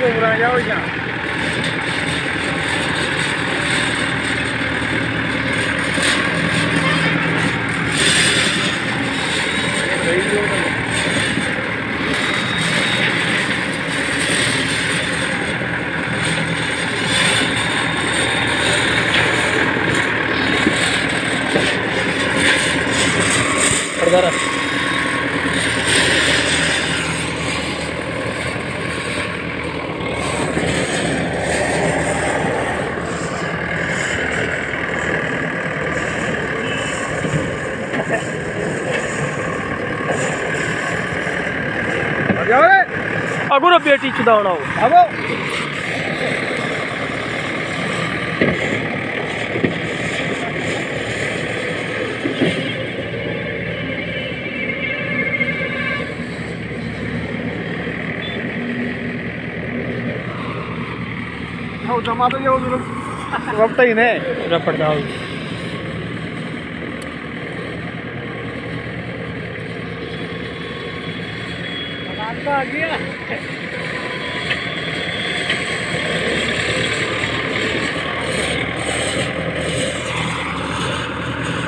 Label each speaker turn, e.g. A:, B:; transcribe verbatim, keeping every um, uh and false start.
A: घूम रहा है जाओ यहाँ अगुर बेटी चुदावना हो अब हो जमा तो ये रपटा ही ने रपट जाओ आ गया